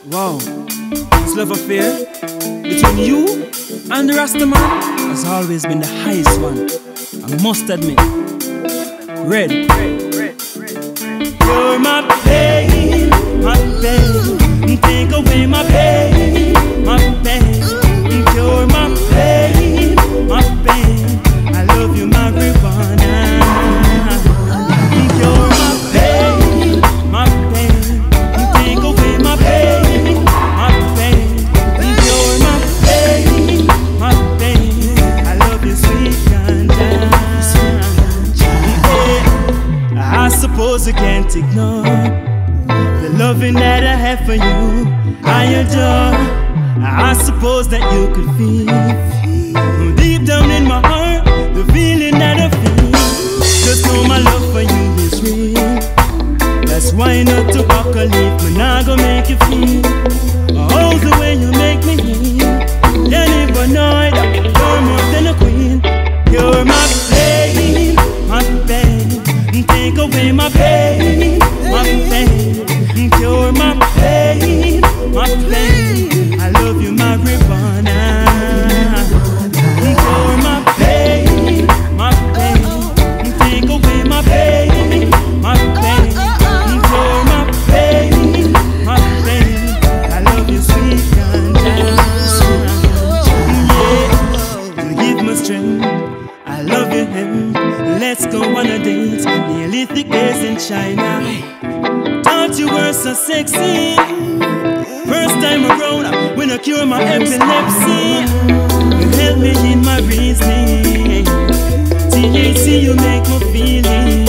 Wow, this love affair between you and the Rastaman has always been the highest one, I must admit. Red. You're my pain, take away my pain, You're my pain, I love you, marijuana. You're my pain, take away my pain, You're my pain, I love you, sweet ganja. I suppose I can't ignore the loving that I have for you. I adore. I suppose that you could feel deep down in my heart the feeling that I feel. Just know my love for you is real. That's why not to walk a leaf, man, I go make you feel. Oh, the way you make me feel. You never know that you're more than a queen. You're my pain, take away my pain, You're my pain, I love you, marijuana. You're my pain, take away my pain, You're my pain, I love you, sweet ganja. Yeah, you give me strength, I love you, him. Let's go on a date, Neolithic days in China. Thought you were so sexy. First time around, when I cure my epilepsy, you help me in my reasoning. THC, you make me feeling.